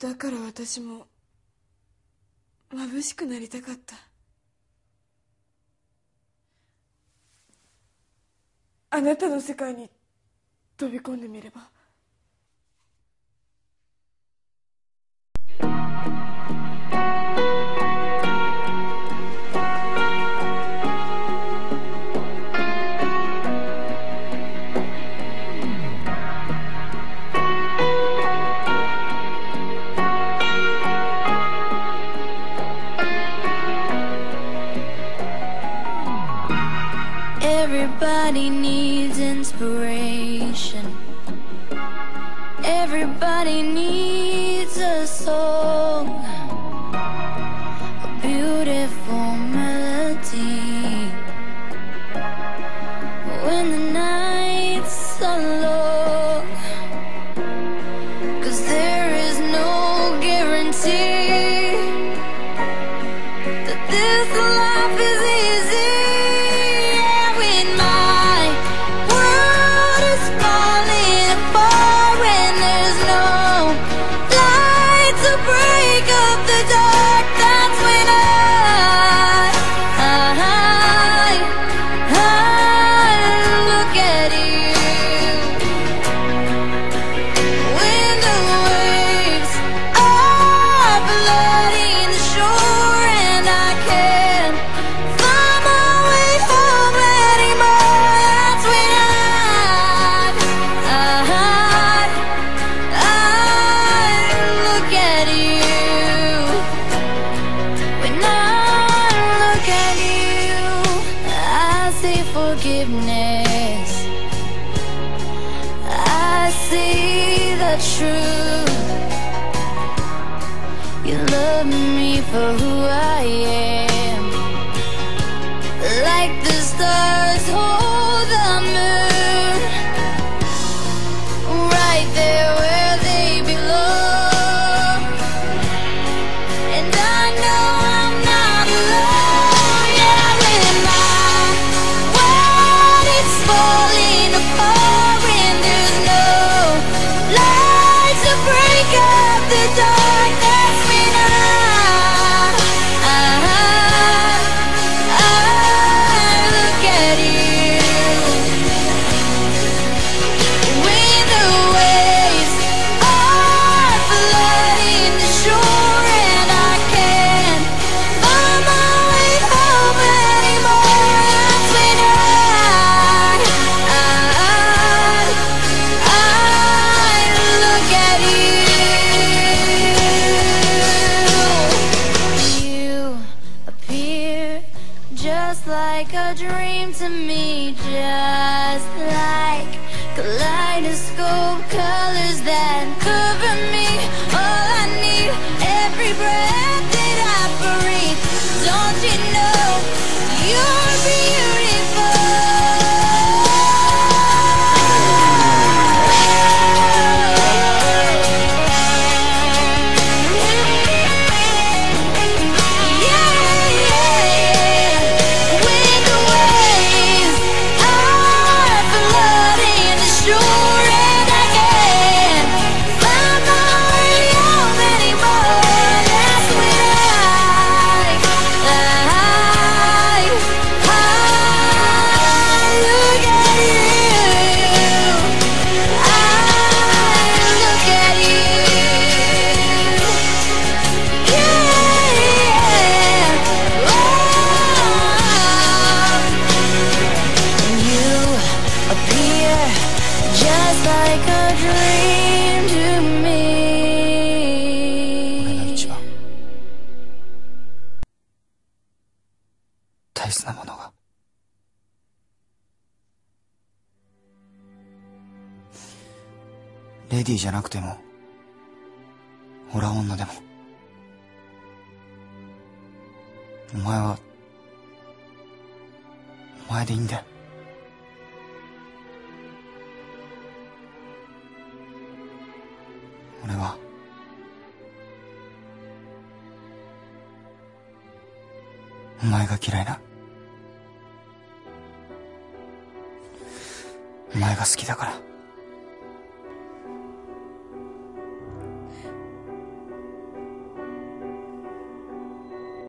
だから私も眩しくなりたかった。あなたの世界に飛び込んでみれば。 Everybody needs inspiration. Everybody needs a song, a beautiful melody. When the nights are long, 'cause there is no guarantee that this life is easy. Forgiveness, I see the truth. You love me for who I am, like the stars hold the moon, right there where they belong. And I know I'm not alone. Yeah, when my world is falling apart and there's no light to break up the darkness, when I look at you. When the waves are flooding the shore and I can't find my way home anymore, that's when I look at you. You appear just like a dream to me, just like kaleidoscope colors that cover me. All I need, every breath that I breathe. Don't you know you're beautiful? When the waves are flooding the shore and I can't find my way home anymore, that's when I look at you. I look at you. You appear just like a dream to me. 俺の一番大切なものがレディーじゃなくてもオラ女でもお前はお前でいいんだよ。俺はお前が嫌いな。お前が好きだから。